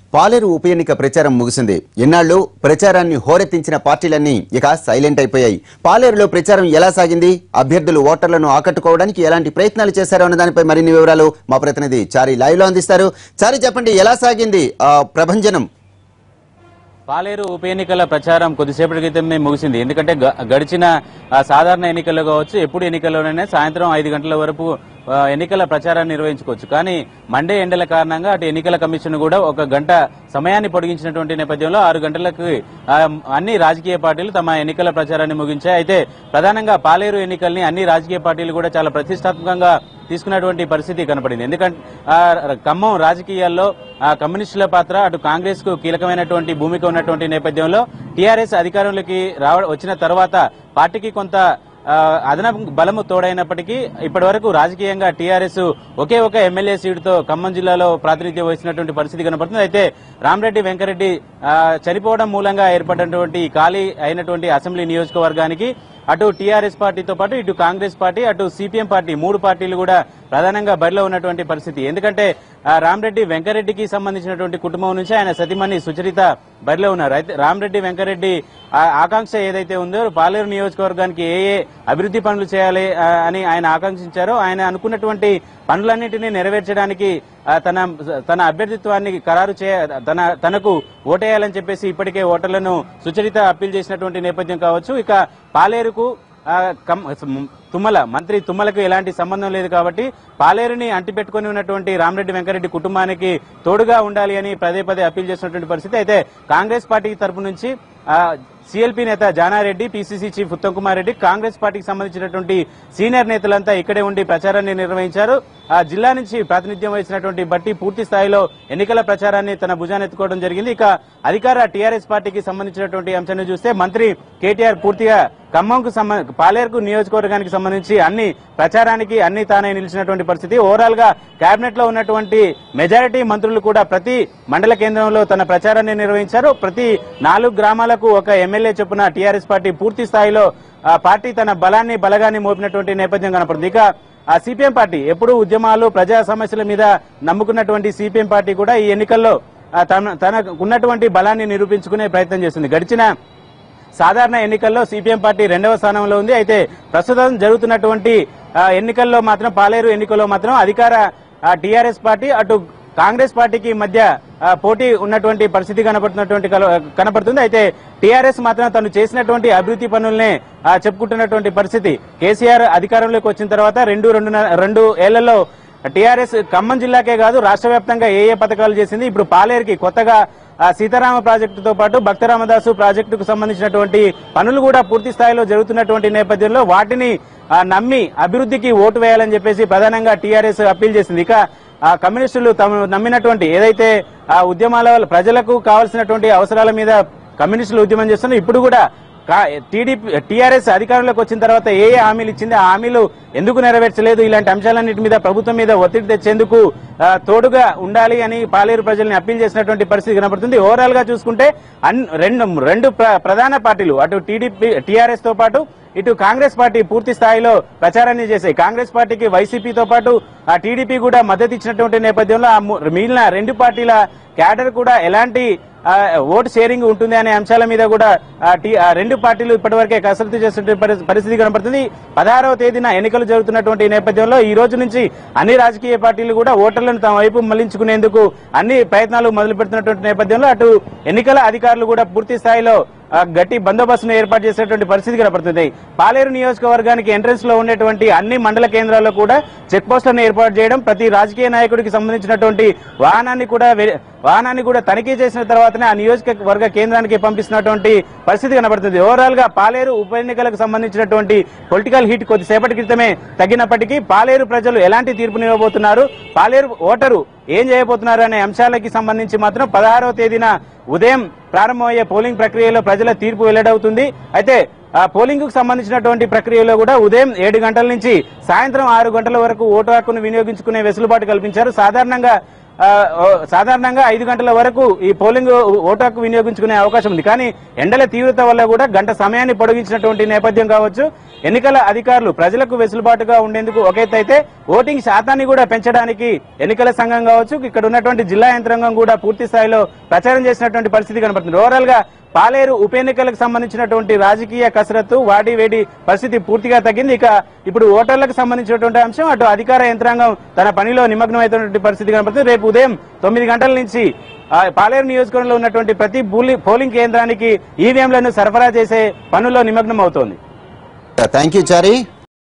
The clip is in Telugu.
పాలేరు ఉప ఎన్నిక ప్రచారం ముగిసింది. ఎన్నాళ్ళు ప్రచారాన్ని హోరెత్తించిన పార్టీలన్నీ ఇక సైలెంట్ అయిపోయాయి. పాలేరులో ప్రచారం ఎలా సాగింది, అభ్యర్థులు ఓటర్లను ఆకట్టుకోవడానికి ఎలాంటి ప్రయత్నాలు చేశారో అన్న దానిపై మరిన్ని వివరాలు మా ప్రతినిధి చారి లైవ్ లో అందిస్తారు. చారి, చెప్పండి, ఎలా సాగింది ప్రభంజనం? పాలేరు ఉప ఎన్నికల ప్రచారం కొద్దిసేపటి క్రితమే ముగిసింది. ఎందుకంటే గడిచిన సాధారణ ఎన్నికల్లో కావచ్చు, ఎప్పుడు ఎన్నికల్లోనైనా సాయంత్రం 5 గంటల వరకు ఎన్నికల ప్రచారాన్ని నిర్వహించుకోవచ్చు. కానీ మండే ఎండల కారణంగా అటు ఎన్నికల కమిషన్ కూడా 1 గంట సమయాన్ని పొడిగించినటువంటి నేపథ్యంలో 6 గంటలకు అన్ని రాజకీయ పార్టీలు తమ ఎన్నికల ప్రచారాన్ని ముగించాయి. అయితే ప్రధానంగా పాలేరు ఎన్నికల్ని అన్ని రాజకీయ పార్టీలు కూడా చాలా ప్రతిష్టాత్మకంగా తీసుకున్నటువంటి పరిస్థితి కనపడింది. ఎందుకంటే ఖమ్మం రాజకీయాల్లో కమ్యూనిస్టుల పాత్ర, అటు కాంగ్రెస్ కు కీలకమైనటువంటి భూమిక ఉన్నటువంటి నేపథ్యంలో టీఆర్ఎస్ అధికారంలోకి వచ్చిన తర్వాత పార్టీకి కొంత అదనపు బలము తోడైనప్పటికీ ఇప్పటి వరకు రాజకీయంగా టీఆర్ఎస్ ఒకే ఒక ఎమ్మెల్యే సీటుతో ఖమ్మం జిల్లాలో ప్రాతినిధ్యం వహిస్తున్నటువంటి పరిస్థితి కనపడుతుంది. అయితే రామరెడ్డి వెంకరెడ్డి చనిపోవడం మూలంగా ఏర్పడినటువంటి ఖాళీ అయినటువంటి అసెంబ్లీ నియోజకవర్గానికి అటు టీఆర్ఎస్ పార్టీతో పాటు ఇటు కాంగ్రెస్ పార్టీ, అటు సిపిఎం పార్టీ 3 పార్టీలు కూడా ప్రధానంగా బరిలో ఉన్నటువంటి పరిస్థితి. ఎందుకంటే రామరెడ్డి వెంకరెడ్డికి సంబంధించినటువంటి కుటుంబం నుంచి ఆయన సతీమణి సుచరిత బరిలో ఉన్నారు. అయితే రామరెడ్డి వెంకరెడ్డి ఆకాంక్ష ఏదైతే ఉందో పాలేరు నియోజకవర్గానికి ఏ అభివృద్ధి పనులు చేయాలి అని ఆయన ఆకాంక్షించారో, ఆయన అనుకున్నటువంటి పనులన్నింటినీ నెరవేర్చడానికి తన అభ్యర్థిత్వాన్ని ఖరారు తనకు ఓటేయాలని చెప్పేసి ఇప్పటికే ఓటర్లను సుచరిత అప్పీల్ చేసినటువంటి నేపథ్యం కావచ్చు. ఇక పాలేరుకు మంత్రి తుమ్మలకు ఎలాంటి సంబంధం లేదు కాబట్టి పాలేరుని అంటిపెట్టుకుని ఉన్నటువంటి రామరెడ్డి వెంకరెడ్డి కుటుంబానికి తోడుగా ఉండాలి అని పదే పదే అప్పీల్ చేసినటువంటి పరిస్థితి. అయితే కాంగ్రెస్ పార్టీ తరపు నుంచి సిఎల్పీ నేత జానారెడ్డి, పిసిసి చీఫ్ ఉత్తమ్ కుమార్ రెడ్డి, కాంగ్రెస్ పార్టీకి సంబంధించినటువంటి సీనియర్ నేతలంతా ఇక్కడే ఉండి ప్రచారాన్ని నిర్వహించారు. ఆ జిల్లా నుంచి ప్రాతినిధ్యం వహించినటువంటి బట్టి పూర్తి స్థాయిలో ఎన్నికల ప్రచారాన్ని తన భుజాన్ని ఎత్తుకోవడం జరిగింది. ఇక అధికార టీఆర్ఎస్ పార్టీకి సంబంధించినటువంటి అంశాన్ని చూస్తే మంత్రి కేటీఆర్ పూర్తిగా ఖమ్మంకు పాలేరుకు నియోజకవర్గానికి సంబంధించి అన్ని ప్రచారానికి అన్ని తానే నిలిచినటువంటి పరిస్థితి. ఓవరాల్ గా కేబినెట్ లో ఉన్నటువంటి మెజారిటీ మంత్రులు కూడా ప్రతి మండల కేంద్రంలో తన ప్రచారాన్ని నిర్వహించారు. ప్రతి 4 గ్రామాలకు ఒక ఎమ్మెల్యే చొప్పున టీఆర్ఎస్ పార్టీ పూర్తి స్థాయిలో పార్టీ తన బలగాన్ని మోపినటువంటి నేపథ్యం కనపడుతుంది. ఇక ఆ సిపిఎం పార్టీ ఎప్పుడు ఉద్యమాలు, ప్రజా సమస్యల మీద నమ్ముకున్నటువంటి సిపిఎం పార్టీ కూడా ఈ ఎన్నికల్లో తనకున్నటువంటి బలాన్ని నిరూపించుకునే ప్రయత్నం చేస్తుంది. గడిచిన సాధారణ ఎన్నికల్లో సిపిఎం పార్టీ 2వ స్థానంలో ఉంది. అయితే ప్రస్తుతం జరుగుతున్నటువంటి ఎన్నికల్లో మాత్రం, పాలేరు ఎన్నికల్లో మాత్రం అధికార టీఆర్ఎస్ పార్టీ అటు కాంగ్రెస్ పార్టీకి మధ్య పోటీ ఉన్నటువంటి పరిస్థితి కనపడుతుంది. అయితే టీఆర్ఎస్ మాత్రం తను చేసినటువంటి అభివృద్ధి పనులనే చెప్పుకుంటున్నటువంటి పరిస్థితి. కేసీఆర్ అధికారంలోకి వచ్చిన తర్వాత 2 ఏళ్లలో టీఆర్ఎస్ ఖమ్మం జిల్లాకే కాదు రాష్ట్ర వ్యాప్తంగా ఏ పథకాలు చేసింది. ఇప్పుడు పాలేరుకి కొత్తగా సీతారామ ప్రాజెక్టుతో పాటు భక్తరామదాసు ప్రాజెక్టుకు సంబంధించినటువంటి పనులు కూడా పూర్తి స్థాయిలో జరుగుతున్నటువంటి నేపథ్యంలో వాటిని నమ్మి అభివృద్ధికి ఓటు వేయాలని చెప్పేసి ప్రధానంగా టీఆర్ఎస్ అప్పీల్ చేసింది. ఇక కమ్యూనిస్టులు తమ నమ్మినటువంటి ఏదైతే ఉద్యమాల వల్ల ప్రజలకు కావాల్సినటువంటి అవసరాల మీద కమ్యూనిస్టులు ఉద్యమం చేస్తున్నారు. ఇప్పుడు కూడా టీఆర్ఎస్ అధికారంలోకి వచ్చిన తర్వాత ఏ హామీలు ఇచ్చింది, ఆ హామీలు ఎందుకు నెరవేర్చలేదు, ఇలాంటి అంశాలన్నింటి మీద ప్రభుత్వం మీద ఒత్తిడి తెచ్చేందుకు తోడుగా ఉండాలి అని పాలేరు ప్రజల్ని అప్పీల్ చేసినటువంటి పరిస్థితి కనబడుతుంది. ఓవరాల్ గా చూసుకుంటే రెండు ప్రధాన పార్టీలు అటు టీఆర్ఎస్ తో పాటు ఇటు కాంగ్రెస్ పార్టీ పూర్తి స్థాయిలో ప్రచారాన్ని చేశాయి. కాంగ్రెస్ పార్టీకి వైసీపీతో పాటు ఆ టీడీపీ కూడా మద్దతు ఇచ్చినటువంటి నేపథ్యంలో మిగిలిన 2 పార్టీల క్యాడర్ కూడా ఎలాంటి ఓటు షేరింగ్ ఉంటుంది అనే అంశాల మీద కూడా 2 పార్టీలు ఇప్పటివరకే కసరత్తు చేస్తున్న పరిస్థితి కనబడుతుంది. 16వ తేదీన ఎన్నికలు జరుగుతున్నటువంటి నేపథ్యంలో ఈ రోజు నుంచి అన్ని రాజకీయ పార్టీలు కూడా ఓటర్లను తమ వైపు మళ్లించుకునేందుకు అన్ని ప్రయత్నాలు మొదలు పెడుతున్నటువంటి నేపథ్యంలో అటు ఎన్నికల అధికారులు కూడా పూర్తి స్థాయిలో గట్టి బందోబస్తును ఏర్పాటు చేసేటువంటి పరిస్థితి కనబడుతుంది. పాలేరు నియోజకవర్గానికి ఎంట్రన్స్ లో ఉండేటువంటి అన్ని మండల కేంద్రాల్లో కూడా చెక్ పోస్టులను ఏర్పాటు చేయడం, ప్రతి రాజకీయ నాయకుడికి సంబంధించినటువంటి వాహనాన్ని కూడా తనిఖీ చేసిన తర్వాతనే ఆ నియోజకవర్గ కేంద్రానికి పంపిస్తున్నటువంటి పరిస్థితి కనబడుతుంది. ఓవరాల్ గా పాలేరు ఉప ఎన్నికలకు సంబంధించినటువంటి పొలిటికల్ హీట్ కొద్దిసేపటి క్రితమే తగ్గినప్పటికీ పాలేరు ప్రజలు ఎలాంటి తీర్పునివ్వబోతున్నారు, పాలేరు ఓటరు ఏం చేయబోతున్నారు అనే అంశాలకి సంబంధించి మాత్రం 16వ తేదీన ఉదయం ప్రారంభమయ్యే పోలింగ్ ప్రక్రియలో ప్రజల తీర్పు వెల్లడవుతుంది. అయితే పోలింగ్ కు సంబంధించినటువంటి ప్రక్రియలో కూడా ఉదయం 7 గంటల నుంచి సాయంత్రం 6 గంటల వరకు ఓటు హక్కును వినియోగించుకునే వెసులుబాటు కల్పించారు. సాధారణంగా 5 గంటల వరకు ఈ పోలింగ్ ఓటు హక్కు వినియోగించుకునే అవకాశం ఉంది. కానీ ఎండల తీవ్రత వల్ల కూడా గంట సమయాన్ని పొడిగించినటువంటి నేపథ్యం కావచ్చు. ఎన్నికల అధికారులు ప్రజలకు వెసులుబాటుగా ఉండేందుకు ఒక ఎత్తు అయితే ఓటింగ్ శాతాన్ని కూడా పెంచడానికి ఎన్నికల సంఘం కావచ్చు, ఇక్కడ ఉన్నటువంటి జిల్లా యంత్రాంగం కూడా పూర్తి స్థాయిలో ప్రచారం చేసినటువంటి పరిస్థితి కనబడుతుంది. ఓవరాల్ గా పాలేరు ఉప ఎన్నికలకు సంబంధించినటువంటి రాజకీయ కసరత్తు వాడి వేడి పరిస్థితి పూర్తిగా తగ్గింది. ఇక ఇప్పుడు ఓటర్లకు సంబంధించినటువంటి అంశం, అటు అధికార యంత్రాంగం తన పనిలో నిమగ్నం అవుతున్నటువంటి పరిస్థితి కనబడుతుంది. రేపు ఉదయం 9 గంటల నుంచి పాలేరు నియోజకవర్గంలో ఉన్నటువంటి ప్రతి పోలింగ్ కేంద్రానికి ఈవీఎంలను సరఫరా చేసే పనుల్లో నిమగ్నం అవుతోంది. Thank you Chari.